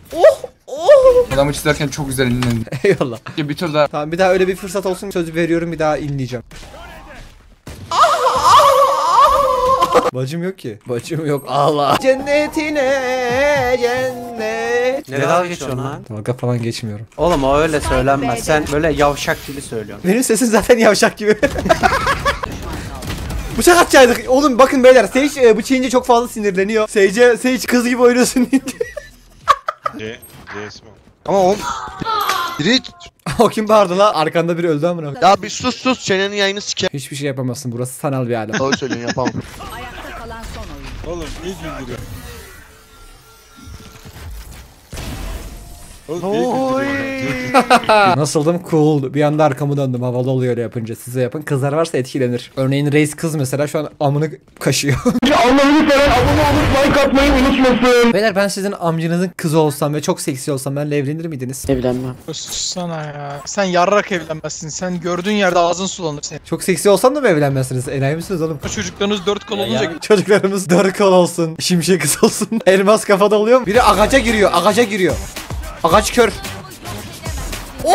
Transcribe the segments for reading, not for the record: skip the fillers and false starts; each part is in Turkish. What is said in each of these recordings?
Oh! Oh! Adamı çizerken çok güzel inlendi. Eyvallah. Bir tur daha. Tamam bir daha öyle bir fırsat olsun, söz veriyorum, bir daha inleyeceğim. Bacım yok ki. Bacım yok. Allah. Cennetine cennet. Ne dalga geçiyorsun lan? Dalga falan geçmiyorum. Oğlum o öyle söylenmez. Sen böyle yavşak gibi söylüyorsun. Benim sesim zaten yavşak gibi. Bıçak atacaktık. Oğlum bakın beyler, Sage bıçağı yiyince çok fazla sinirleniyor. Sage kız gibi oynuyorsun. Ama o biri O kim bağırdı la? Arkanda biri öldü amına. ya bir sus çenenin yayını siker. Hiçbir şey yapamazsın, burası sanal bir alem. Doğru söylüyorsun yapamam. Ayakta kalan son oyun. Oğlum niye güldürüyor? Nasıldım? Cool. Bir anda arkamı döndüm. Havalı oluyor öyle yapınca. Size yapın. Kızlar varsa etkilenir. Örneğin reis kız mesela şu an amını kaşıyor. Allah'ını seven abone olup like atmayı unutmasın. Beyler ben sizin amcınızın kızı olsam ve çok seksi olsam benimle evlenir miydiniz? Evlenmem. Sussana ya. Sen yarrak evlenmezsin. Sen gördüğün yerde ağzın sulanır senin. Çok seksi olsam da mı evlenmezsiniz? Enayi misiniz oğlum? Çocuklarınız 4 kol olunca Çocuklarımız dört kol olsun. Şimşek kız olsun. Elmas kafada oluyor mu? Biri ağaca giriyor. Ağaca giriyor. Ağaç kör. Oho!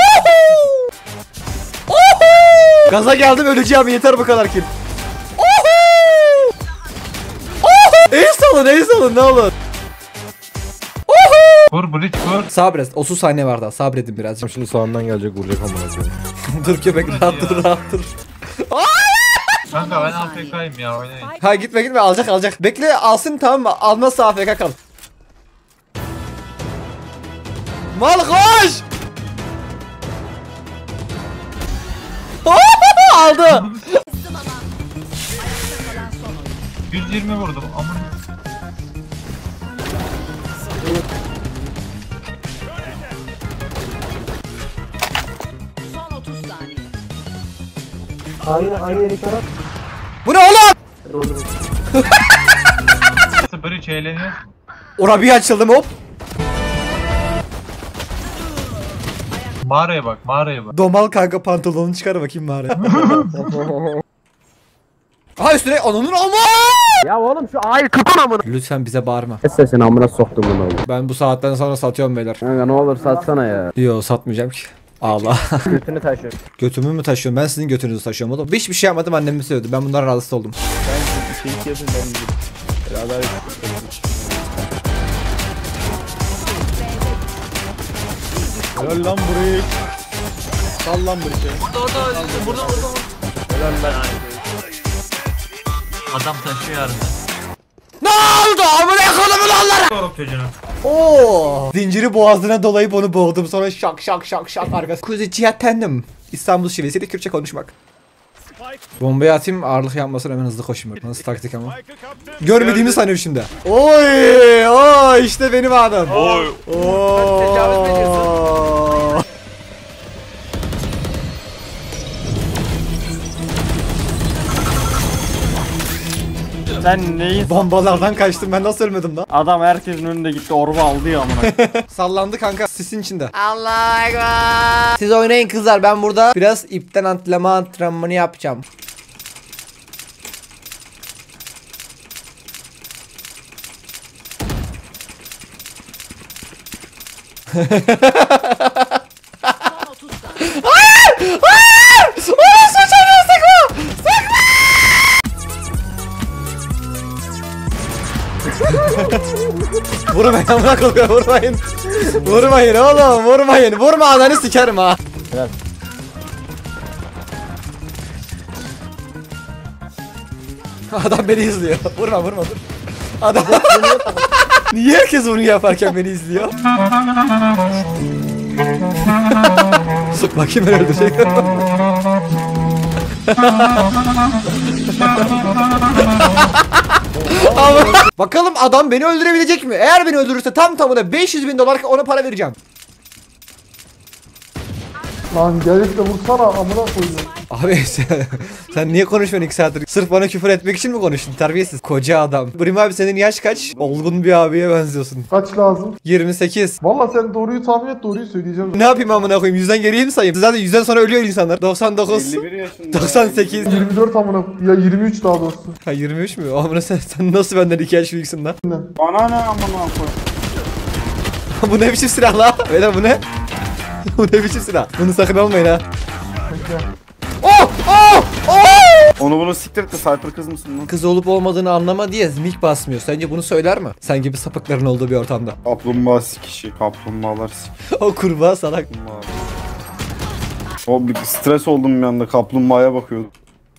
Oho! Gaza geldim, öleceğim, yeter bu kadar kill. Oho! Oho! El salın ne olur. Vur Breach vur. Sabret, 30 saniye var daha, sabredin birazcık. Şimdi sağından gelecek, vuracak amına koyayım. Dur köpek, rahat dur. Kanka ben AFK'yim ya, oynayın. Ha gitme alacak. Bekle alsın, tamam mı? Almazsa AFK kal. Mal koş! Aldı. Ayakta kalan son oyun. 120 vurdum aman. Son 30 saniye. Bu ne oğlum? Breach eğleniyor. Ora bir açıldım hop. Mağaraya bak. Domal kanka, pantolonunu çıkar bakayım bari. Aha üstüne ananın ama. Ya oğlum şu ay kapan amına. Lütfen bize bağırma. Sesini amına soktum bunu oğlum. Ben bu saatten sonra satıyorum beyler. Kanka ne olur satsana ya. Yo satmayacağım ki. Allah. Götünü taşıyor. Götümü mü taşıyorum? Ben sizin götünüzü taşıyorum oğlum. Hiçbir şey yapmadım, annemi sövdü. Ben bundan rahatsız oldum. Helal lan burayı. Sal lan burayı. Burada. Adam taşıyor yarın. Ne oldu? Amına kodumun onları. Doğru çocuğunu. Oo! Zinciri boğazına dolayıp onu boğdum, sonra şak arkası. Kuzi cihatendim. İstanbul şivesiyle Kürtçe konuşmak. Bombayı atayım, ağırlık yapmasın, hemen hızlı koşayım. Nasıl taktik ama. Görmediğimi sanıyor şimdi. Oy işte benim adam. Oy. Sen neyin? Bombalardan kaçtım, ben nasıl ölmedim lan? Adam herkesin önünde gitti, orba aldı ya amına. Sallandı kanka sisin içinde. Allah ekber. Siz oynayın kızlar, ben burada biraz ipten antrenmanı yapacağım. Son 30 saniye. Vurmayın amına koyayım, vurmayın. Vurmayın oğlum, vurmayın. Vurma, ananı sikerim ha. Helal. Adam beni izliyor. Vurma dur. Adam niye herkes bunu yaparken beni izliyor? Bakayım ben öldürecek. Bakalım adam beni öldürebilecek mi? Eğer beni öldürürse tam tamına $500.000 ona para vereceğim. Lan gelip de vursana amına koyayım. Abi sen niye konuşmuyorsun 2 saattir? Sırf bana küfür etmek için mi konuştun? Terbiyesiz. Koca adam. Brim abi senin yaş kaç? Olgun bir abiye benziyorsun. Kaç lazım? 28. Valla sen doğruyu tahmin et, doğruyu söyleyeceğim. Ne yapayım amına koyayım? 100'den geriye mi sayayım? Zaten 100'den sonra ölüyor insanlar. 99. 51 yaşında. 98. 24 amına ya 23 daha doğrusu. Ha 23 mü? Amına sen nasıl benden 2 yaş büyüksün lan? Bana ne amına koy. Bu ne biçim silah la? Öyle bu ne? Bu ne biçim silah? Bunu sakın almayın ha. Oh! Oh! Oh! Onu bunu siktir et de Cypher kız mısın lan? Kız olup olmadığını anlama diye mik basmıyor. Sence bunu söyler mi? Sen gibi sapıkların olduğu bir ortamda. Kaplumbağa sikişi. Kaplumbağalar sikişi. O kurbağa salak. O bir stres oldum bir anda kaplumbağaya bakıyordum.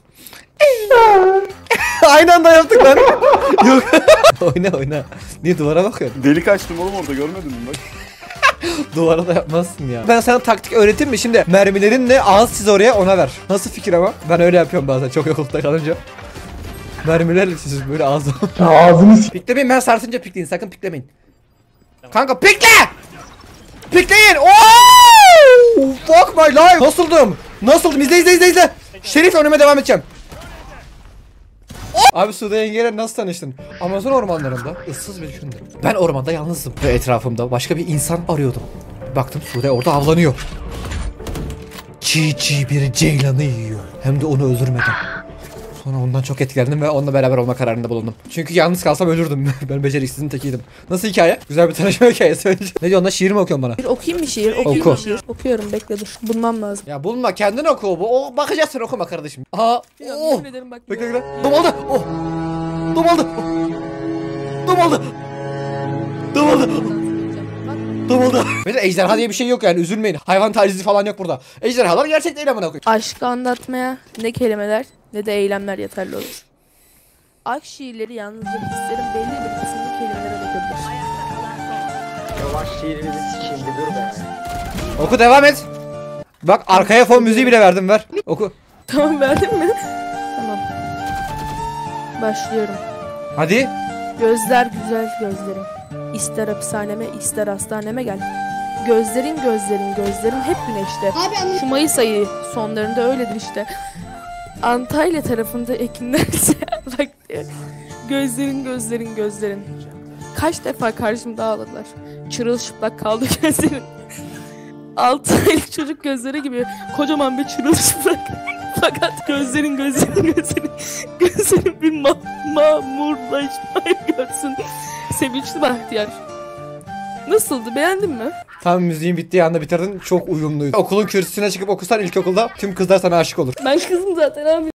Aynı anda yaptık lan. Yok. oyna. Niye duvara bakıyorsun? Delik açtım oğlum orada görmedin mi bak. Duvara da yapmazsın ya. Ben sana taktik öğreteyim mi? Şimdi mermilerinle ağız çiz oraya, ona ver. Nasıl fikir ama? Ben öyle yapıyorum bazen çok yoklukta kalınca. Mermilerle çiziyorsun böyle ağzı. Ağzını Piklemeyin, ben sarsınca pikleyin, sakın piklemeyin. Kanka pikle! Pikleyin! Ooo! Fuck my life! Nasıldım? İzle. Şerif önüme devam edeceğim. Abi Sude yengeyle nasıl tanıştın? Amazon ormanlarında ıssız bir gündü. Ben ormanda yalnızdım ve etrafımda başka bir insan arıyordum. Baktım Sude orada avlanıyor. Çiğ bir ceylanı yiyor. Hem de onu öldürmeden. Sonra ondan çok etkilendim ve onunla beraber olma kararında bulundum. Çünkü yalnız kalsam ölürdüm. Ben beceriksizin tekiydim. Nasıl hikaye? Güzel bir tanışma hikayesi bence. Ne diyorsun lan, şiir mi okuyorsun bana? Bir okuyayım bir şiir. Okuyayım Oku. bir şiir. Okuyorum, bekle dur. Bulmam lazım. Ya bulma, kendin oku. O bakacaksın, okuma kardeşim. Aha. Ya, Oh. yemin ederim bak. Bekle. Dom aldı. Oh. Dom aldı. Mesela ejderha diye bir şey yok yani, üzülmeyin. Hayvan tacizi falan yok burada. Ejderhalar gerçek değil amına koyayım. Aşkı anlatmaya ne kelimeler ne de eylemler yeterli olur. Aşk şiirleri yalnızca hislerin belli bir kısmını kelimelere dökülür. Yavaş şiirimizi sikeyim bir dur be. Oku, devam et. Bak arkaya fon müziği bile verdim, ver. Oku. Tamam, verdin mi? Tamam. Başlıyorum. Hadi. Gözler güzel gözlerim. İster hapishaneme ister hastaneme gel. Gözlerin hep güneşte. Şu Mayıs ayı sonlarında öyledir işte. Antalya tarafında ekinlerse bak gözlerin. Kaç defa karşımda ağladılar. Çırılçıplak kaldı gözlerin. 6 aylık çocuk gözleri gibi kocaman bir çırılçıplak. Fakat gözlerin bir mamurlaşmayı görsün. Sevinçli bahtiyar. Nasıldı, beğendin mi? Tam müziğin bittiği anda bitirdin. Çok uyumluydu. Okulun kürsüsüne çıkıp okusan ilkokulda tüm kızlar sana aşık olur. Ben kızım zaten abi.